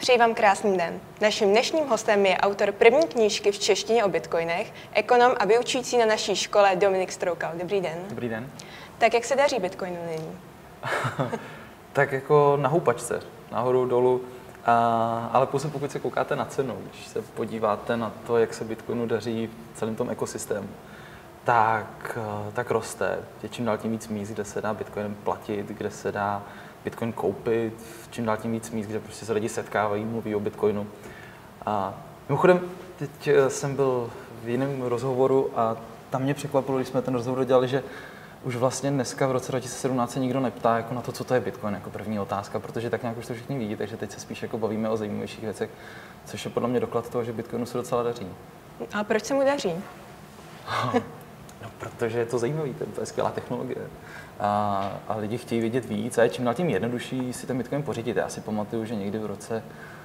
Přeji vám krásný den. Naším dnešním hostem je autor první knížky v češtině o bitcoinech, ekonom a vyučující na naší škole Dominik Stroukal. Dobrý den. Dobrý den. Tak jak se daří bitcoinu nyní? Tak jako na houpačce, nahoru, dolů, ale pouze pokud se koukáte na cenu, když se podíváte na to, jak se bitcoinu daří v celém tom ekosystému, tak roste. Je čím dál tím víc míst, kde se dá bitcoinem platit, kde se dá bitcoin koupit, čím dál tím víc míst, kde prostě se lidi setkávají, mluví o bitcoinu. A mimochodem, teď jsem byl v jiném rozhovoru a tam mě překvapilo, když jsme ten rozhovor dělali, že už vlastně dneska v roce 2017 se nikdo neptá jako na to, co to je bitcoin, jako první otázka, protože tak nějak už to všichni ví, takže teď se spíš jako bavíme o zajímavějších věcech, což je podle mě doklad toho, že bitcoinu se docela daří. A proč se mu daří? No, protože je to zajímavý, to je skvělá technologie. A lidi chtějí vědět víc a je čím dál tím jednodušší si ten bitcoin pořídit. Já si pamatuju, že někdy v roce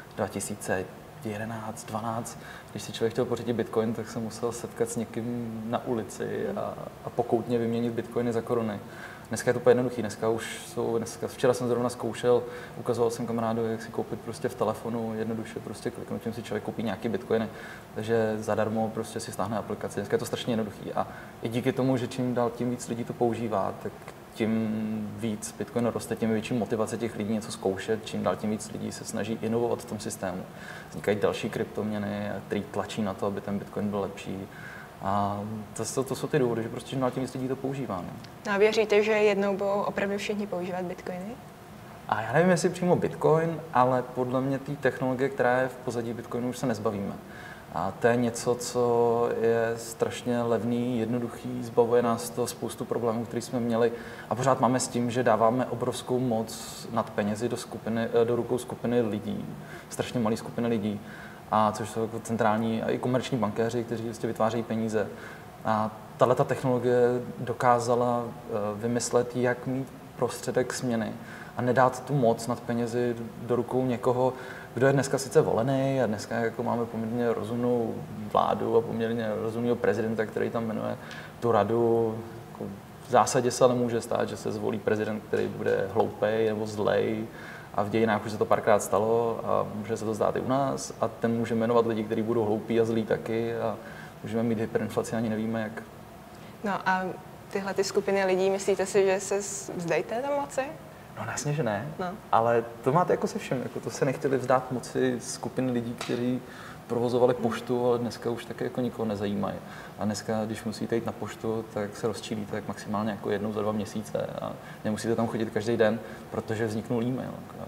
2011, 12, když si člověk chtěl pořídit bitcoin, tak se musel setkat s někým na ulici a pokoutně vyměnit bitcoiny za koruny. Dneska je to úplně jednoduchý, včera jsem zrovna zkoušel, ukazoval jsem kamarádovi, jak si koupit prostě v telefonu, jednoduše prostě kliknutím si člověk koupí nějaký bitcoiny, takže zadarmo prostě si stáhne aplikaci. Dneska je to strašně jednoduchý a i díky tomu, že čím dál tím víc lidí to používá, tak tím víc bitcoin roste, tím větší motivace těch lidí něco zkoušet, čím dál tím víc lidí se snaží inovovat v tom systému. Vznikají další kryptoměny, které tlačí na to, aby ten bitcoin byl lepší. A to jsou ty důvody, že prostě čím dál tím víc lidí to používá. No a věříte, že jednou budou opravdu všichni používat bitcoiny? A já nevím, jestli přímo bitcoin, ale podle mě té technologie, která je v pozadí bitcoinu, už se nezbavíme. A to je něco, co je strašně levný, jednoduchý, zbavuje nás to spoustu problémů, které jsme měli a pořád máme s tím, že dáváme obrovskou moc nad penězi do rukou skupiny lidí, strašně malé skupiny lidí, a což jsou jako centrální a i komerční bankéři, kteří vlastně vytvářejí peníze. A tato technologie dokázala vymyslet, jak mít prostředek směny a nedát tu moc nad penězi do rukou někoho, kdo je dneska sice volený a dneska jako máme poměrně rozumnou vládu a poměrně rozumného prezidenta, který tam jmenuje tu radu. Jako v zásadě se ale může stát, že se zvolí prezident, který bude hloupej nebo zlej, a v dějinách už se to párkrát stalo a může se to zdát i u nás a ten může jmenovat lidi, kteří budou hloupí a zlí taky a můžeme mít hyperinflaci, ani nevíme jak. No a tyhle ty skupiny lidí, myslíte si, že se vzdají té moci? No jasně, že ne, no. Ale to máte jako se všem, jako to se nechtěli vzdát moci skupiny lidí, kteří provozovali poštu, ale dneska už taky jako nikoho nezajímají. A dneska, když musíte jít na poštu, tak se rozčílíte tak maximálně jako jednou za 2 měsíce a nemusíte tam chodit každý den, protože vzniknul e-mail.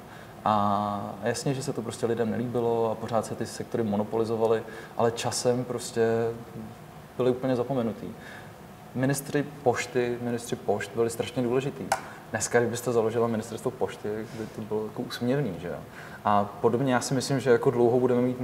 A jasně, že se to prostě lidem nelíbilo a pořád se ty sektory monopolizovaly, ale časem prostě byly úplně zapomenutý. Ministři pošt byli strašně důležitý. Dneska, kdybyste založila ministerstvo pošty, by to bylo jako úsměvný, že jo. A podobně já si myslím, že jako dlouho budeme mít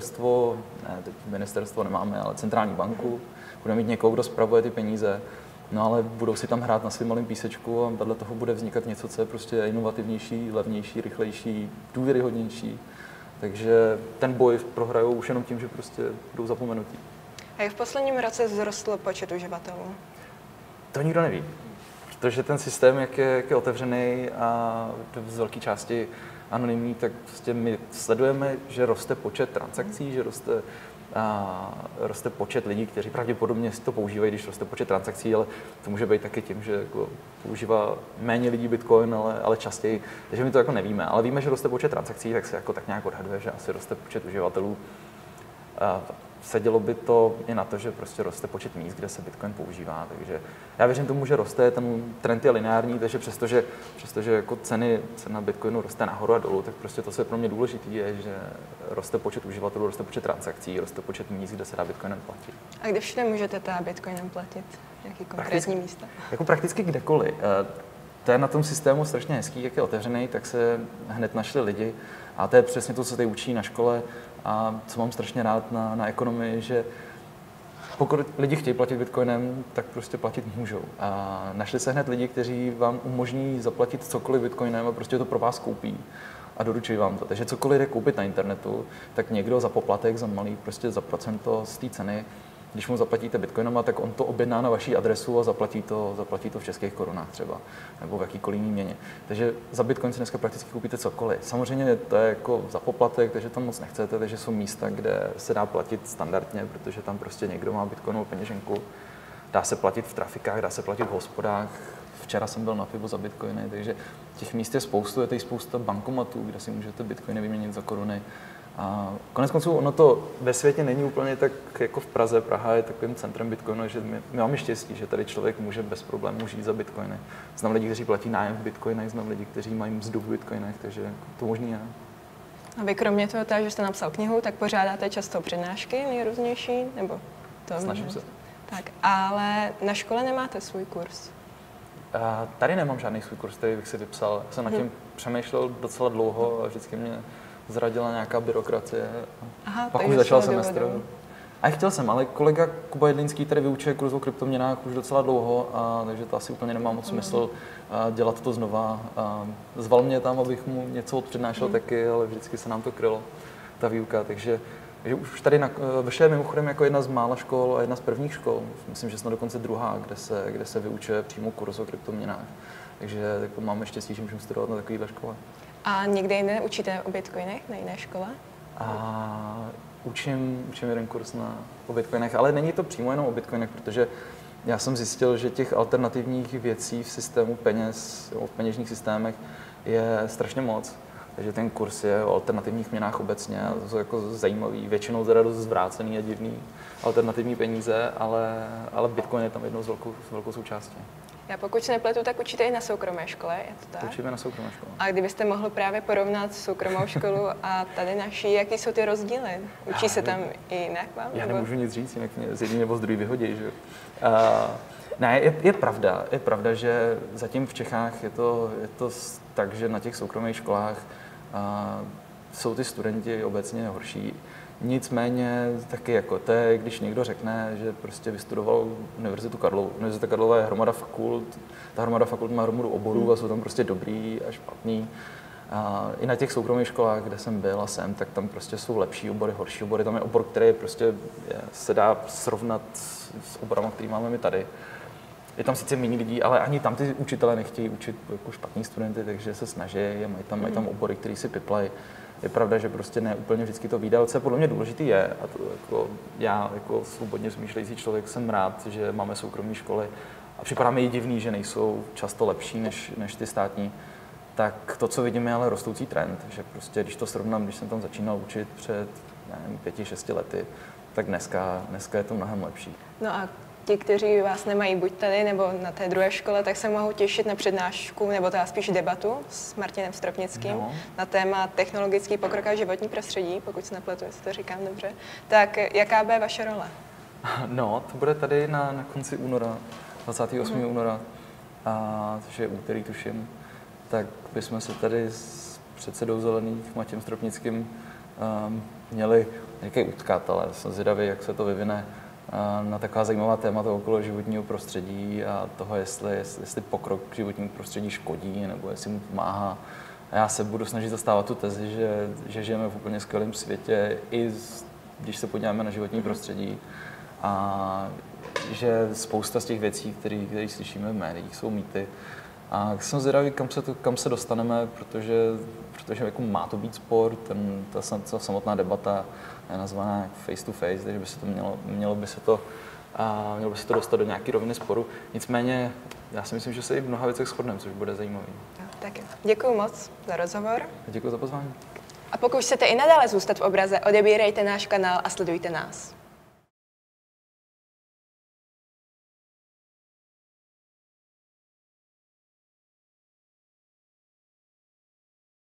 ministerstvo nemáme, ale centrální banku, budeme mít někoho, kdo spravuje ty peníze, no ale budou si tam hrát na svým malým písečku a vedle toho bude vznikat něco, co je prostě inovativnější, levnější, rychlejší, důvěryhodnější. Takže ten boj prohrajou už jenom tím, že prostě budou zapomenutí. A jak v posledním roce vzrostl počet uživatelů? To nikdo neví, protože ten systém, jak je otevřený a z velké části anonymní, tak prostě my sledujeme, že roste počet transakcí, že roste počet lidí, kteří pravděpodobně si to používají, když roste počet transakcí, ale to může být taky tím, že jako používá méně lidí Bitcoin, ale častěji, takže my to jako nevíme, ale víme, že roste počet transakcí, tak se jako tak nějak odhaduje, že asi roste počet uživatelů. Sedělo by to i na to, že prostě roste počet míst, kde se Bitcoin používá, takže já věřím tomu, že roste, ten trend je lineární, takže přestože jako cena Bitcoinu roste nahoru a dolů, tak prostě to, co je pro mě důležitý, je, že roste počet uživatelů, roste počet transakcí, roste počet míst, kde se dá Bitcoinem platit. A kde všude můžete Bitcoinem platit? Jaký konkrétní místa? Jako prakticky kdekoliv. To je na tom systému strašně hezký, jak je otevřený, tak se hned našli lidi a to je přesně to, co tady učí na škole a co mám strašně rád na ekonomii, že pokud lidi chtějí platit Bitcoinem, tak prostě platit můžou. A našli se hned lidi, kteří vám umožní zaplatit cokoliv Bitcoinem a prostě to pro vás koupí a doručují vám to. Takže cokoliv jde koupit na internetu, tak někdo za poplatek, za malý, prostě za procento z té ceny když mu zaplatíte bitcoinama, tak on to objedná na vaší adresu a zaplatí to v českých korunách třeba, nebo v jakýkoliv jiný měně. Takže za bitcoin si dneska prakticky koupíte cokoliv. Samozřejmě to je jako za poplatek, takže tam moc nechcete, takže jsou místa, kde se dá platit standardně, protože tam prostě někdo má bitcoinovou peněženku. Dá se platit v trafikách, dá se platit v hospodách. Včera jsem byl na pivo za bitcoiny, takže těch míst je spoustu, je tady spousta bankomatů, kde si můžete bitcoiny vyměnit za koruny. A konec konců ono to ve světě není úplně tak jako v Praze. Praha je takovým centrem bitcoinu, že my máme štěstí, že tady člověk může bez problémů žít za bitcoiny. Znám lidi, kteří platí nájem v bitcoinech, znám lidi, kteří mají mzdu v bitcoinech, takže to možný je. A vy kromě toho, že jste napsal knihu, tak pořádáte často přednášky nejrůznější, nebo to? Snažím se. Tak, ale na škole nemáte svůj kurz? Tady nemám žádný svůj kurz, který bych si vypsal. Jsem nad tím přemýšlel docela dlouho a vždycky mě zradila nějaká byrokracie. Aha, pak už začal semestr. A chtěl jsem, ale kolega Kuba Jedlinský tady vyučuje kurz o kryptoměnách už docela dlouho, takže to asi úplně nemá moc smysl dělat to znova. Zval mě tam, abych mu něco odpřednášel taky, ale vždycky se nám to krylo, ta výuka, takže už tady Vršov je mimochodem jako jedna z mála škol a jedna z prvních škol. Myslím, že jsme dokonce druhá, kde se vyučuje přímo kurz o kryptoměnách. Takže jako máme štěstí, že můžeme studovat na takovéhle škole. A někde jinde učíte o bitcoinech na jiné škole? Učím jeden kurz o bitcoinech, ale není to přímo jenom o bitcoinech, protože já jsem zjistil, že těch alternativních věcí v systému peněz, v peněžních systémech je strašně moc. Takže ten kurz je o alternativních měnách obecně a to jsou jako zajímavý, většinou teda dost zvrácený a divný alternativní peníze, ale bitcoin je tam jednou z velkou součástí. Já pokud se nepletu, tak učíte i na soukromé škole, je to tak? Učíme na soukromé škole. A kdybyste mohl právě porovnat soukromou školu a tady naší, jaký jsou ty rozdíly? Učí se tam i jinak vám? Já nemůžu nic říct, jinak mě z jedný nebo z druhý vyhodí, že jo. Ne, je pravda, že zatím v Čechách je to tak, že na těch soukromých školách jsou ty studenti obecně horší. Nicméně taky jako to je, když někdo řekne, že prostě vystudoval Univerzitu Karlovu. Univerzita Karlova je hromada fakult, ta hromada fakult má hromadu oborů a jsou tam prostě dobrý a špatný. I na těch soukromých školách, kde jsem byl a jsem, tak tam prostě jsou lepší obory, horší obory. Tam je obor, který se dá srovnat s oborama, který máme my tady. Je tam sice méně lidí, ale ani tam ty učitelé nechtějí učit jako špatní studenty, takže se snaží a mají tam obory, který si piplají. Je pravda, že prostě ne úplně vždycky to vyjde, ale co podle mě důležitý je, a to jako já jako svobodně smýšlející člověk jsem rád, že máme soukromé školy a připadá mi divný, že nejsou často lepší než ty státní, tak to, co vidíme, je ale rostoucí trend, že prostě když to srovnám, když jsem tam začínal učit před 5-6 lety, tak dneska je to mnohem lepší. No a ti, kteří vás nemají buď tady nebo na té druhé škole, tak se mohou těšit na přednášku nebo teda spíš debatu s Martinem Stropnickým na téma technologický pokrok a životní prostředí, pokud se nepletu, jestli to říkám dobře. Tak jaká bude vaše role? No, to bude tady na konci února, 28. února, což je úterý, tuším. Tak bychom se tady s předsedou Zelených Matějem Stropnickým měli nějaký utkat, ale jsem zvědavý, jak se to vyvine na taková zajímavá témata okolo životního prostředí a toho, jestli pokrok k životnímu prostředí škodí nebo jestli mu pomáhá. A já se budu snažit zastávat tu tezi, že žijeme v úplně skvělém světě, když se podíváme na životní prostředí a že spousta z těch věcí, které slyšíme v médiích, jsou mýty. A jsem zvědavý, kam se dostaneme, protože jako má to být sport, ta samotná debata je nazvaná face to face, takže by se to mělo by se to dostat do nějaké roviny sporu. Nicméně já si myslím, že se i v mnoha věcech shodneme, což bude zajímavý. Tak děkuji moc za rozhovor. Děkuji za pozvání. A pokud chcete i nadále zůstat v obraze, odebírejte náš kanál a sledujte nás.